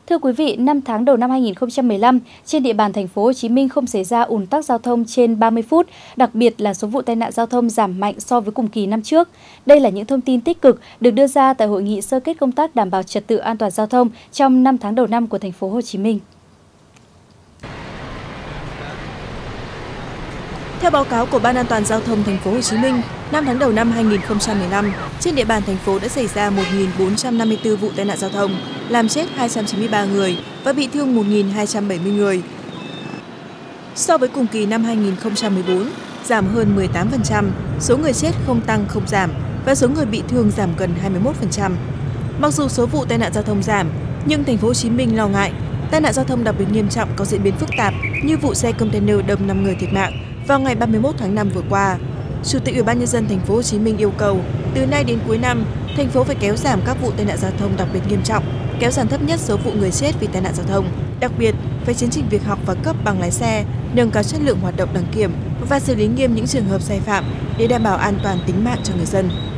Thưa quý vị, 5 tháng đầu năm 2015, trên địa bàn thành phố Hồ Chí Minh không xảy ra ùn tắc giao thông trên 30 phút, đặc biệt là số vụ tai nạn giao thông giảm mạnh so với cùng kỳ năm trước. Đây là những thông tin tích cực được đưa ra tại hội nghị sơ kết công tác đảm bảo trật tự an toàn giao thông trong 5 tháng đầu năm của thành phố Hồ Chí Minh. Theo báo cáo của Ban An toàn giao thông thành phố Hồ Chí Minh, 5 tháng đầu năm 2015, trên địa bàn thành phố đã xảy ra 1.454 vụ tai nạn giao thông, làm chết 293 người và bị thương 1.270 người. So với cùng kỳ năm 2014, giảm hơn 18%, số người chết không tăng không giảm và số người bị thương giảm gần 21%. Mặc dù số vụ tai nạn giao thông giảm, nhưng thành phố Hồ Chí Minh lo ngại tai nạn giao thông đặc biệt nghiêm trọng có diễn biến phức tạp như vụ xe container đâm 5 người thiệt mạng vào ngày 31 tháng 5 vừa qua. Chủ tịch Ủy ban nhân dân thành phố Hồ Chí Minh yêu cầu từ nay đến cuối năm, thành phố phải kéo giảm các vụ tai nạn giao thông đặc biệt nghiêm trọng, kéo giảm thấp nhất số vụ người chết vì tai nạn giao thông. Đặc biệt, phải chấn chỉnh việc học và cấp bằng lái xe, nâng cao chất lượng hoạt động đăng kiểm và xử lý nghiêm những trường hợp sai phạm để đảm bảo an toàn tính mạng cho người dân.